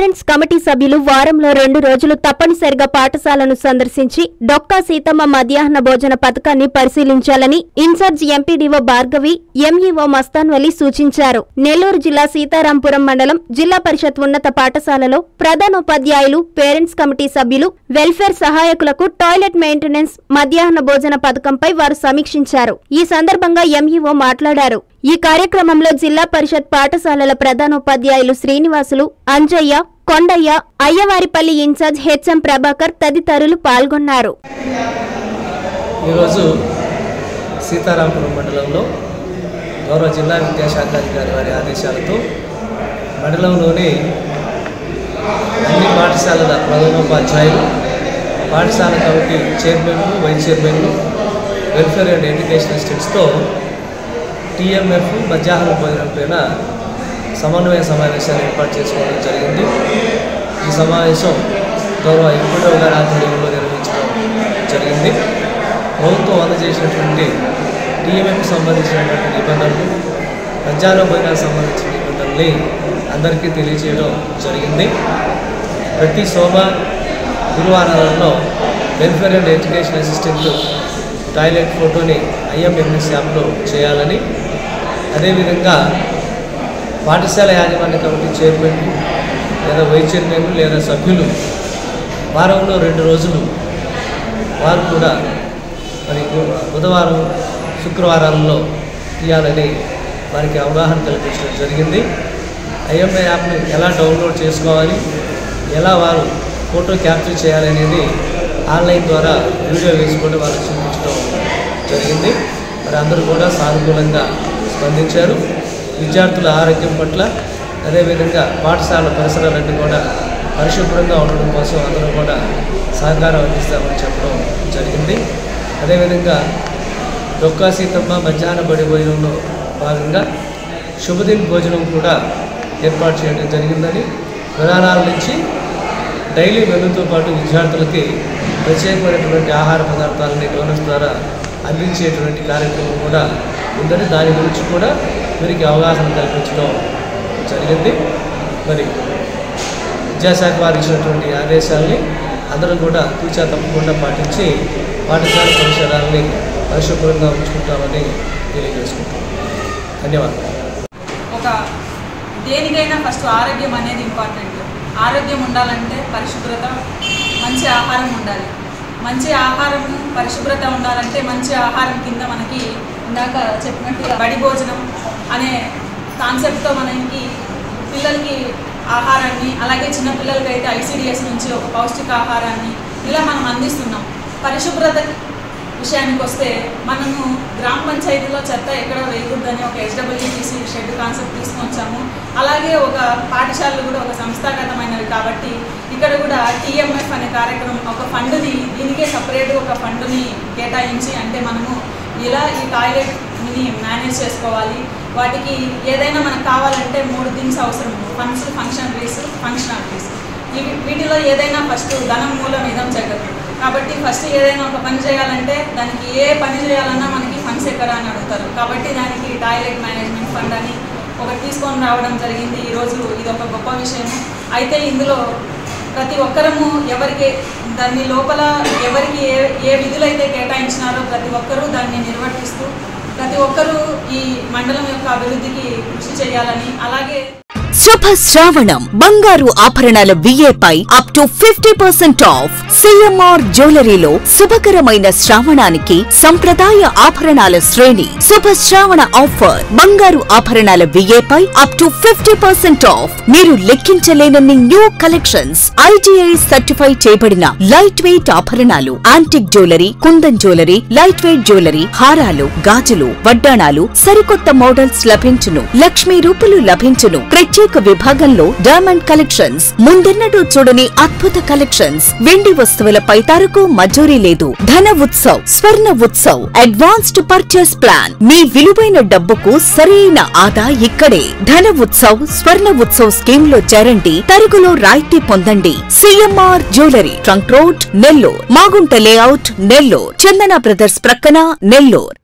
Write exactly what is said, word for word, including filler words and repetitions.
Parents committee సభ్యులు వారంలో రెండు రోజులు తప్పనిసరిగా పాఠశాలను సందర్శించి డొక్కా సీతమ్మ మధ్యాహ్న భోజన పథకాన్ని పరిశీలించాలని incharge MPDO Bhargavi, MEO Mastanvali సూచించారు. నెల్లూరు జిల్లా సీతారాంపురం మండలం జిల్లా పరిషత్ ఉన్నత పాఠశాలలో ప్రధానోపాధ్యాయులు, పేరెంట్స్ కమిటీ సభ్యులు, వెల్ఫేర్ సహాయకులకు టాయిలెట్ మెయింటెనెన్స్, మధ్యాహ్న భోజన పథకంపై వారు సమీక్షించారు. ఈ సందర్భంగా ఎంఈఓ మాట్లాడారు. ఈ కార్యక్రమంలో జిల్లా పరిషత్ పాఠశాలల ప్రధానోపాధ్యాయులు శ్రీనివాసులు, అంజయ్య, కొండయ్య, అయ్యవారిపల్లి ఇన్ఛార్జ్ హెచ్ఎం ప్రభాకర్ తదితరులు పాల్గొన్నారు. ఈరోజు సీతారాంపురం మండలంలో గౌరవ జిల్లా విద్యాశాఖాధికారి వారి ఆదేశాలతో మండలంలోని అన్ని పాఠశాలల ప్రధానోపాధ్యాయులు, పాఠశాల కమిటీ చైర్మన్లు, వైస్ చైర్మన్లు, వెల్ఫేర్ అండ్ ఎడ్యుకేషన్ అసిస్టెంట్స్తో టీఎంఎఫ్ మధ్యాహ్న భోజనం పైన సమన్వయ సమావేశాన్ని ఏర్పాటు చేసుకోవడం జరిగింది. ఈ సమావేశం గౌరవ ఎంపీడీఓ గారి ఆధ్వర్యంలో నిర్వహించడం జరిగింది. ప్రభుత్వం అందజేసినటువంటి టీఎంఎఫ్కి సంబంధించినటువంటి నిబంధనలు, మధ్యాహ్న భోజనానికి సంబంధించిన నిబంధనల్ని అందరికీ తెలియజేయడం జరిగింది. ప్రతి సోమ గురువారాలలో welfare and education assistant toilet ఫోటోని ఐఎంఎంఎస్ యాప్లో చేయాలని, అదేవిధంగా పాఠశాల యాజమాన్య కమిటీ చైర్మన్లు లేదా వైస్ చైర్మన్లు లేదా సభ్యులు వారంలో రెండు రోజులు వారు కూడా మరి బుధవారం, శుక్రవారాలలో తీయాలని వారికి అవగాహన కల్పించడం జరిగింది. ఐఎంఐ యాప్ని ఎలా డౌన్లోడ్ చేసుకోవాలి, ఎలా వారు ఫోటో క్యాప్చర్ చేయాలనేది ఆన్లైన్ ద్వారా వీడియో వేసుకొని వాళ్ళకి చూపించడం జరిగింది. మరి అందరూ కూడా సానుకూలంగా స్పందించారు. విద్యార్థుల ఆరోగ్యం పట్ల, అదేవిధంగా పాఠశాల పరిసరాలన్నీ కూడా పరిశుభ్రంగా ఉండడం కోసం అందరూ కూడా సహకారం అందిస్తామని చెప్పడం జరిగింది. అదేవిధంగా డొక్కా సీతమ్మ మధ్యాహ్న బడి భోజనంలో భాగంగా శుభదిన్ భోజనం కూడా ఏర్పాటు చేయడం జరిగిందని, ప్రధానాల నుంచి డైలీ మెనూతో పాటు విద్యార్థులకి ప్రత్యేకమైనటువంటి ఆహార పదార్థాలని డోనర్స్ ద్వారా అందించేటువంటి కార్యక్రమం కూడా ఉందని, దాని గురించి కూడా వీరికి అవగాహన కల్పించడం జరిగింది. మరి విద్యాశాఖ వారు ఇచ్చినటువంటి ఆదేశాలని అందరూ కూడా తూచా తప్పకుండా పాటించి పాఠశాల పరిసరాలని పరిశుభ్రంగా ఉంచుకుంటామని తెలియజేసుకుంటాం. ధన్యవాదాలు. ఒక దేనికైనా ఫస్ట్ ఆరోగ్యం అనేది ఇంపార్టెంట్. ఆరోగ్యం ఉండాలంటే పరిశుభ్రత, మంచి ఆహారం ఉండాలి. మంచి ఆహారం, పరిశుభ్రత ఉండాలంటే మంచి ఆహారం కింద మనకి ఇందాక చెప్పినట్టుగా బడి భోజనం అనే కాన్సెప్ట్తో మనకి పిల్లలకి ఆహారాన్ని, అలాగే చిన్నపిల్లలకి అయితే ఐసీడీఎస్ నుంచి ఒక పౌష్టికాహారాన్ని ఇలా మనం అందిస్తున్నాం. పరిశుభ్రత విషయానికి వస్తే మనము గ్రామ పంచాయతీలో చెత్త ఎక్కడ వేయకూడదని ఒక హెచ్డబ్ల్యూటీసీ షెడ్ కాన్సెప్ట్ తీసుకొచ్చాము. అలాగే ఒక పాఠశాలలు కూడా ఒక సంస్థాగతమైనవి కాబట్టి ఇక్కడ కూడా టీఎంఎఫ్ అనే కార్యక్రమం ఒక ఫండ్ని, దీనికే సపరేట్ ఒక ఫండ్ని కేటాయించి, అంటే మనము ఇలా ఈ టాయిలెట్ని మేనేజ్ చేసుకోవాలి. వాటికి ఏదైనా మనకు కావాలంటే మూడు థింగ్స్ అవసరం: ఫండ్స్, ఫంక్షనరీస్, ఫంక్షనాలిటీస్. ఇవి వీటిలో ఏదైనా ఫస్ట్ ధనం మూలం ఇదం జగత్ కాబట్టి ఫస్ట్ ఏదైనా ఒక పని చేయాలంటే దానికి ఏ పని చేయాలన్నా మనకి ఫండ్స్ ఎక్కడ అని అడుగుతారు. కాబట్టి దానికి టాయిలెట్ మేనేజ్మెంట్ ఫండ్ అని ఒకటి తీసుకొని రావడం జరిగింది. ఈరోజు ఇది ఒక గొప్ప విషయం. అయితే ఇందులో ప్రతి ఒక్కరము ఎవరికి దాని లోపల ఎవరికి ఏ ఏ విధులైతే కేటాయించినారో ప్రతి ఒక్కరూ దాన్ని నిర్వర్తిస్తూ ప్రతి ఒక్కరూ ఈ మండలం యొక్క అభివృద్ధికి కృషి చేయాలని, అలాగే శుభ శ్రావణం బంగారు ఆభరణాల విఏపై up to fifty percent off. CMR జ్యువెలరీలో శుభకరమైన శ్రావణానికి సంప్రదాయ ఆభరణాల శ్రేణి. శుభ శ్రావణ ఆఫర్ బంగారు ఆభరణాల విఏపై up to fifty percent off. మీరు లెక్కించలేనన్ని న్యూ కలెక్షన్స్, ఐటీఐ సర్టిఫై చేయబడిన లైట్ వెయిట్ ఆభరణాలు, antique jewellery, kundan jewellery, light weight jewellery, హారాలు, గాజులు, వడ్డాణాలు, సరికొత్త మోడల్స్ లభించును. లక్ష్మీ రూపులు లభించును. ప్రత్యేక విభాగంలో డైమండ్ కలెక్షన్స్, ముందెన్నడూ చూడని అద్భుత కలెక్షన్స్. వెండి వస్తువులపై తరకు మజూరీ లేదు. Dhana Utsav, Swarna Utsav, advanced purchase plan. మీ విలువైన డబ్బుకు సరైన ఆదా ఇక్కడే. ధన ఉత్సవ్, స్వర్ణ ఉత్సవ్ స్కీమ్ లో చేరండి. తరుగులో రాయితీ పొందండి. CMR jewellery, trunk road, Nellore. Magunta layout, Nellore. Chandana brothers ప్రక్కన, నెల్లూరు.